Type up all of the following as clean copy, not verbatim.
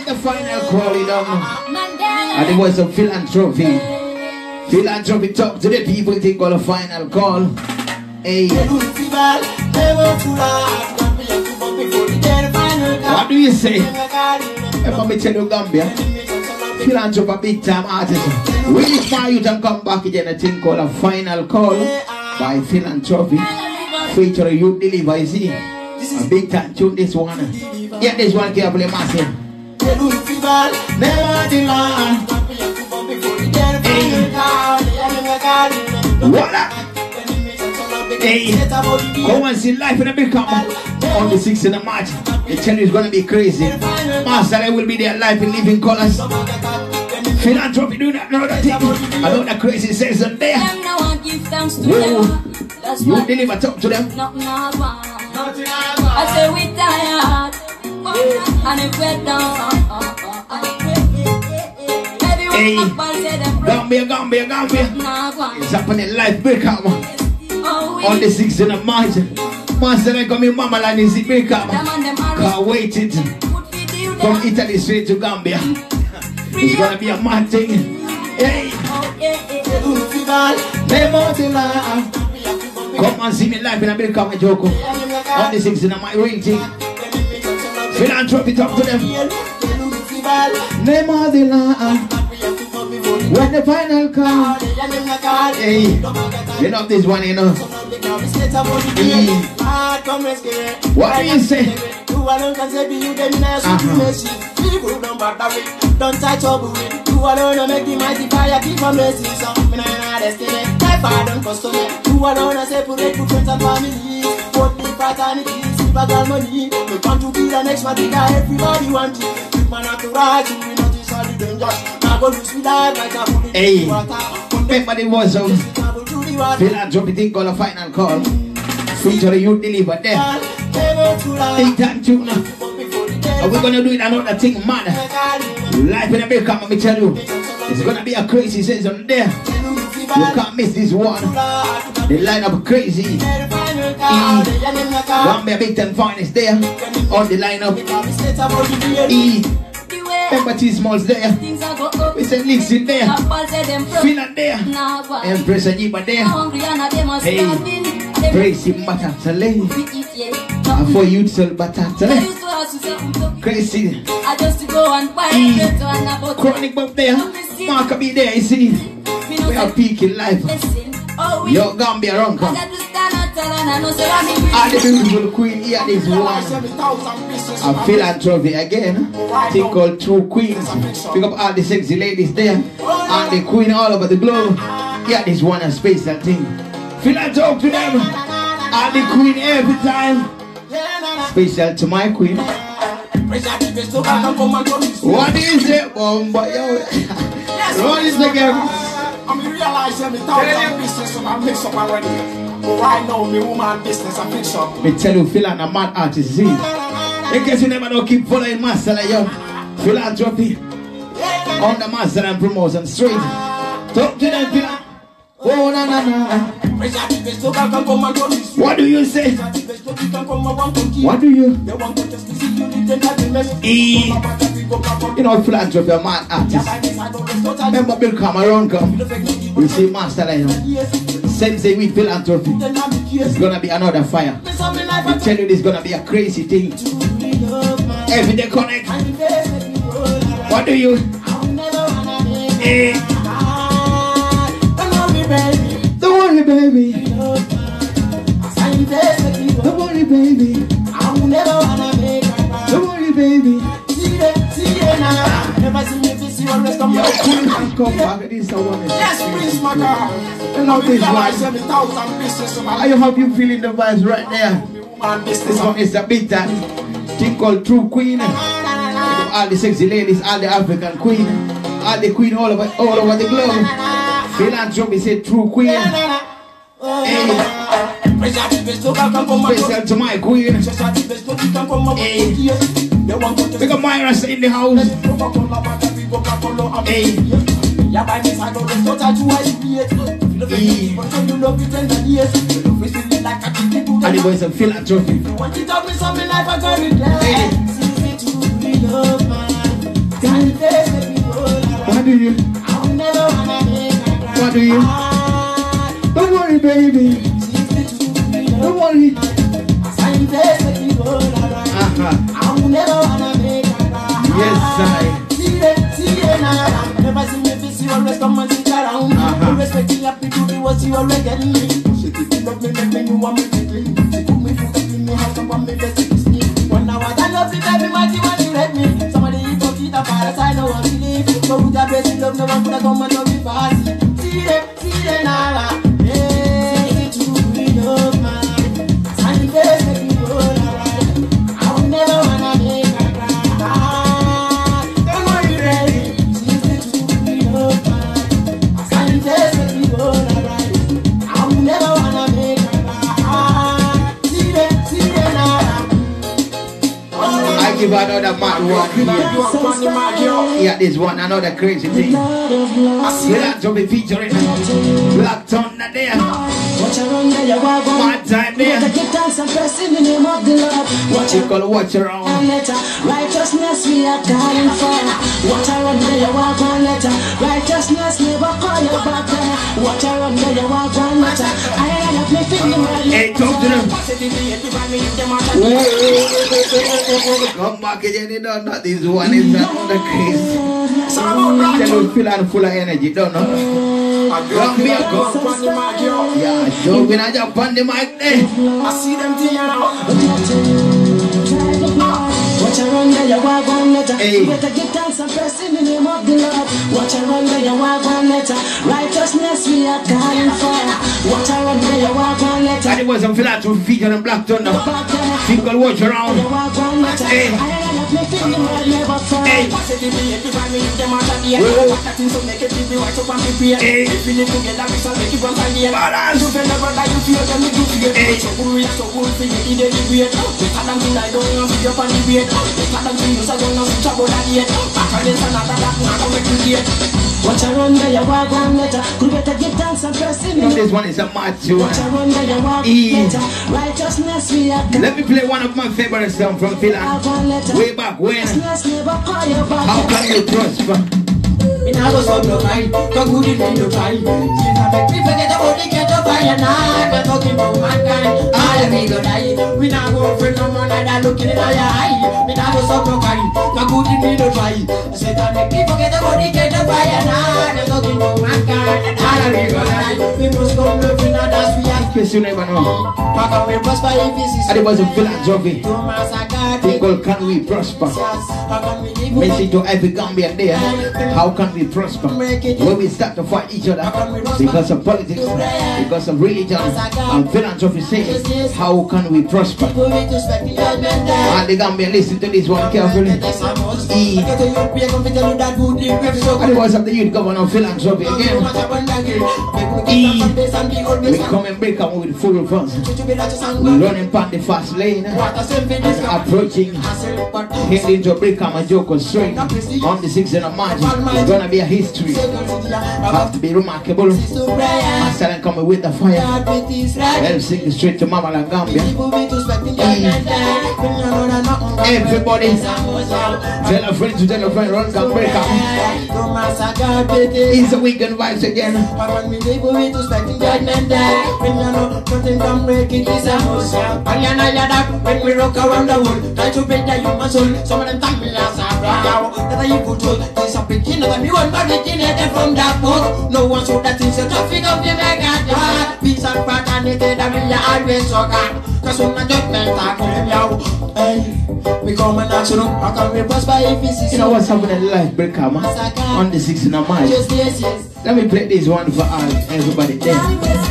the final call, you know. And the voice of philanthropy. Philanthropy talk to the people, they call a final call. Hey. What do you say? If I tell you Gambia, philanthropy big time artist. We need my youth and come back again. A thing called a final call by philanthropy. Feature youth deliver, you see. A big time tune this one. Yeah, this one carefully massive. What up? Hey, go and see life in a big camera on the 6th of March. They tell you it's gonna be crazy. Masta Lion will be there live in living colors. Philanthropy do not know that thing. I know that crazy says on there. Whoa. You deliver talk to them. I say we tired and if we're down. Hey, Gambia. It's happening live break up on the 6th of March. Masta Lion come in Mama Land is the break up. Can't wait it. From Italy straight to Gambia. It's gonna be a mad thing. Hey. Come and see me live in a big comedy joke. On the 6th of my rating. Philanthropy talk to them. Name of the land. When the final call. Hey, you know this one, you know. What do you say? Don't touch over with. You alone make the mighty fire keep on blessing. So, me na destiny. Life I don't custom. You alone separate to friends and family. Both the fraternity, silver girl money. We want to be the next one because everybody want to. You man have to rise, you notice all the dangers. Now go lose with life like a bullet. Hey, remember the voice of philanthropy thing called a final call. Feature you deliver there. Big time tune. And we're gonna do it another thing, man. Life in a big camera, me tell you. It's gonna be a crazy season there. You can't miss this one. The lineup crazy. Gambia big time finest there. On the lineup. Remember T-Smalls there. We said Licks in there. Finland there. Empress and Yiba there. Hey, Crazy Masta Lion. And for you to sell Batata. Crazy. Chronic Bob there. Mark be there, you see. We are peaking life. Yo, Gambia run come. And the beautiful queen here, this one. A philanthropy again. Thing called True Queens. Pick up all the sexy ladies there. And the queen all over the globe. Yeah, this one a special thing. Philanthropy to them. And the queen every time. Special to my queen. What is it, bomba? What is the game? I'm realizing the thousand business of a mix up already. But right now, my woman business a fix up. Me tell you, Philan a mad artist, see? In case you never know, keep following Masta Lion. Philanthropy. On the Masta Lion promotion straight. Talk to them, Philan. Oh, na. What do you say? What do you? You know, philanthropy, a mad artist. Remember Bill Cameron come? We see Masta Lion. Sensei with philanthropy. It's gonna be another fire. I tell you, this gonna be a crazy thing. Every day connect. What do you? Hey. Don't worry, baby. Don't worry, baby. Don't worry, baby. Yo, come back. This is the one. Yes, please, my God. I love this one. How you feeling the vibes right there? This one is the big time thing called True Queen. All the sexy ladies, all the African queen, all the queen all over the globe. Philanthropy said True Queen. Hey. Special to my queen. Hey. We got Myra in the house. Hey. And the boys of philanthropy. Hey. do you? I will never wanna make her cry. What do you? Don't worry, baby. Don't worry. Sign face make me go alright. I will never wanna make her cry. Yes, I. See them now. Never see me busy, always come and sit around. Always making happy to do what you always get me. She keep me love me, make me you want me to clean. She took me food, clean me house, and want me best to sleep. 1 hour I love you, baby, mighty when you let me. Somebody eat up, eat up, I know what to leave. So with that basic love, no one could have come and love me fast. See them now. Yeah, see you love man. Sunny face make me go alright. I will never wanna make her cry. Don't worry, baby. See you love man. Sunny face make me go alright. I will never wanna make her cry. See them now. I give another mad one here. Yeah, this one, another crazy thing. Black to be featuring Black Thunder there. Mad time there. What you call watch around? Righteousness we are calling for. Watch around there, you walk one letter. Righteousness never call you back there. Watch around there, you walk one letter. I have me feeling ready. Hey, talk to them. Come back again, you don't know this one is another crazy. Tell you feel and full of energy, don't know. Come here, go. Yeah, so when I jump on the mic there. I see them now. Watch around there, you walk one letter. You better give thanks and praise in the name of the Lord. Watch around there, you walk one letter. Righteousness we are calling for. Watch around there, you walk one letter. And it was some Philanthropist featuring Black Thunder. People watch around. Hey. Hey. Watch around there, you walk one letter. Could better give thanks and praise in the this one is a mad tune. Watch around there, you walk letter. Righteousness we are. Let me play one of my favorite songs from Philanthropist. Way back when. How can you prosper? Me nah go stop no fight, go good in no fight. She nah make me forget about the ghetto fire. Nah, we're talking about mankind. All of me go die. We nah go friend no man that looking in your eye. Me nah go stop no fight, go good in no fight. She nah make me forget about the ghetto fire. Nah, we're talking about mankind. All of me go die. We must come love in others. We are. In case you never know. Back up we prosper if it's. And it was a philanthropy. People, can we prosper? Message to every Gambian there. How can we prosper? When we start to fight each other because of politics, because of religion, and philanthropy says, how can we prosper? And the Gambian, listen to this one carefully. And it was of the youth governor of philanthropy again. We come and break up with full funds. Running past the fast lane, approaching, heading to break up my joke was straight on the 6th of March. It's gonna be a history. Have to be remarkable. My son coming with the fire. Help sing straight to Mama La Gambia. Everybody, tell a friend to tell a friend, run come break up. It's the weekend vibes again. When we rock around the world, try to break the human soul. Some of them thank me as a brother. That I evil told. There's a beginning of me one originated from that book. No one should that things a traffic of the mega. Peace and fraternity that we are always so God. Cause when the judgment I come hey, we come and ask you, how can we prosper if it's. You know what's happening in life, break up, on the 6th of March. Yes. Let me play this one for all, everybody there.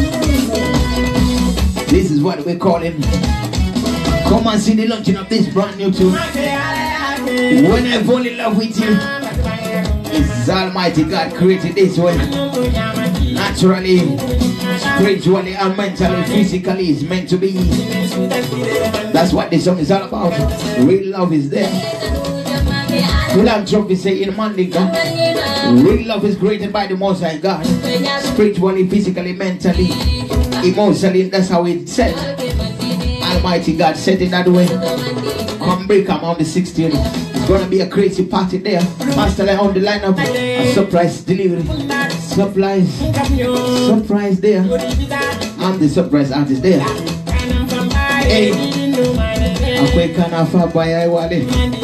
This is what we call him. Come and see the launching of this brand new tune. When I fall in love with you, it's Almighty God created this way. Naturally, spiritually and mentally, physically, it's meant to be. That's what this song is all about. Real love is there. Philanthropy say in Mandinka, real love is created by the Most High God. Spiritually, physically, mentally, emotionally, that's how it's said. Almighty God said it that way. Come break up on the 16th. gonna be a crazy party there. Masta Lion on the lineup. A surprise delivery. Surprise there. I'm the surprise artist there. Hey, aku kana fa boy ay wale.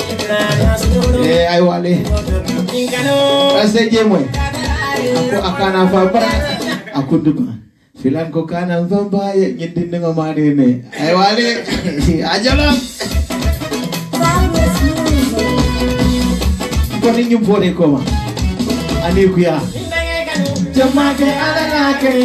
Ay wale. Asa jemwe. Aku akana fa ba. Aku duga. Filan ko kana fa ba nyindin nga mari ne. Ay wale. Aja lang. Koni nyumpone koma. Ani kuya. Jamake alalake.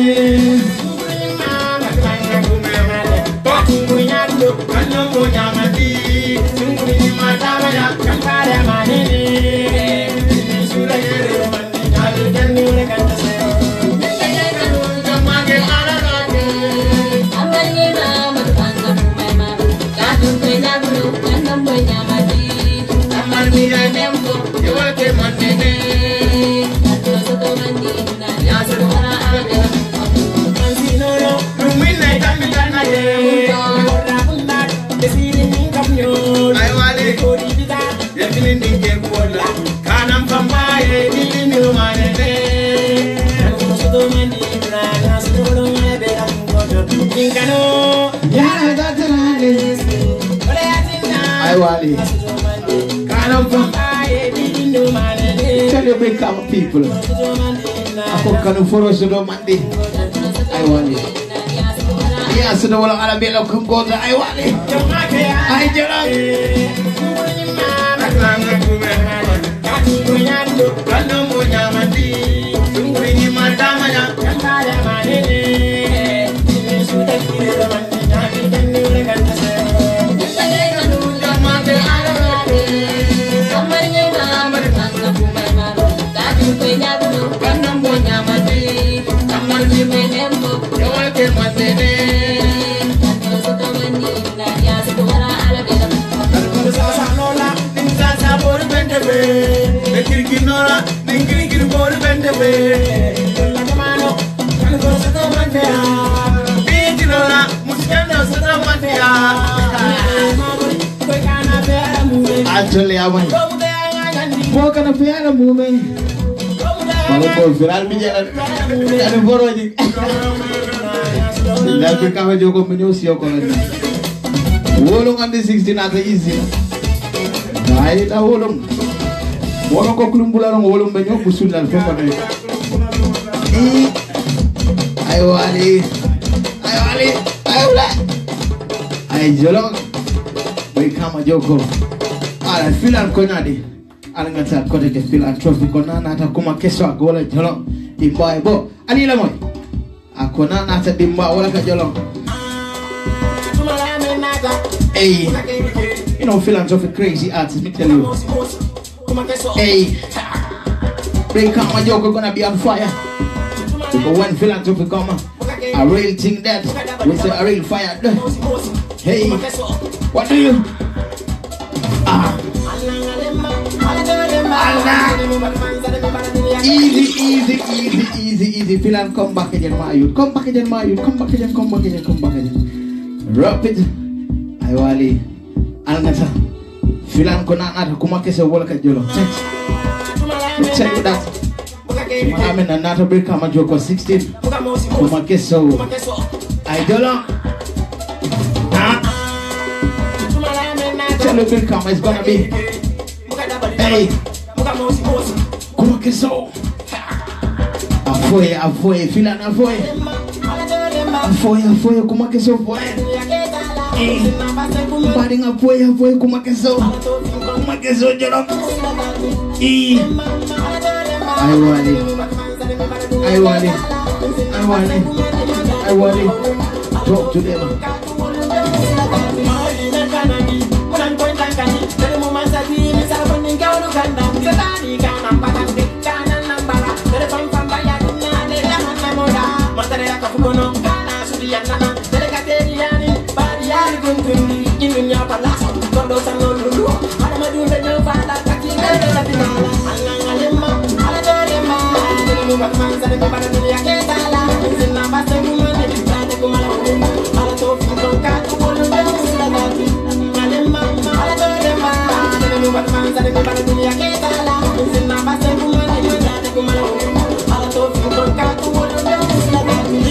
Tell you big come people. Ako kanu foro sudo mandi. I want it. Yeah, so the wala ala bela kum goza I want it. I jara. Actually, I went. What kind of piano movie? Kalau viral bicara, ada borong ni. Lalu kami juga menyusul kalau ni. Wolong andi 16 ada easy. Baik dah wolong. Wolong kau kelum bulan wolong banyak busul dalam apa ni? Ayo Ali, ayo Ali, ayo lah. Ayo jolong. Baik kami juga. Ada filan kau nadi. Ala ngata kote ke philanthropist kona na ta kuma keso agola jolong dimba ebo ani la moy akona na ta dimba wala ka jolong. Hey, you know philanthropist crazy artist, me tell you. Hey, bring come my joke gonna be on fire. Because when philanthropy come, a real thing that we say a real fire. Hey, what do you? Easy. Philan, come back again, my youth. Come back again. Rub it. Aywali. Alngata. Philan ko na nata kumake sa wala ka jolo. Check that. Amen na nata break kama joko 16. Kumake so. Ay jolo. Tell you kama is gonna be. Hey. Kumake so. Afoye, Philan afoye. Afoye, kumake so afoye. Paring afoye, kumake so jolong. I want it. Talk to them.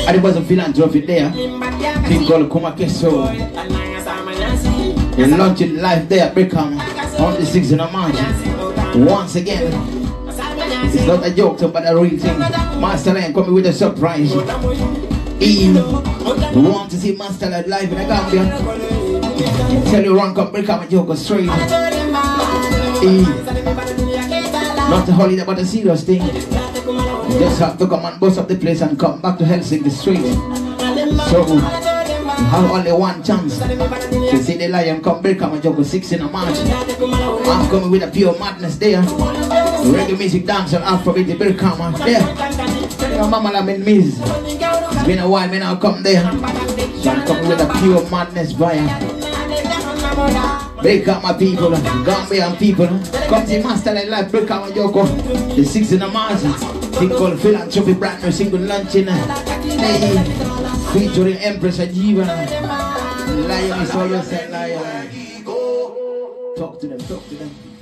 And it was a philanthropy there. Thing called Kumakeso. They're launching live there at Brickham on the 6th of March. Once again, it's not a joke, but a real thing. Masta Lion coming with a surprise. We want to see Masta Lion live in the Gambia. Tell you run come Brickham and Joko straight. Not a holiday but a serious thing. Just have to come and bust up the place and come back to Helsinki straight. So you have only one chance to see the Lion come Brickham and Joko 16 of March. I'm coming with a pure madness there. Reggae music, dance and Afrobeat Brickham there. You know, Mama Lam in Miz. It's been a while, me now come there. So I'm coming with a pure madness vibe. Break up my people, Gambian people. Come see Masta Lion live, break up my Joko. The 6th of March. Thing called Philanthropy, brand new single launching. Hey, featuring Empress Ajiva. Lion is always a lion. Talk to them, talk to them.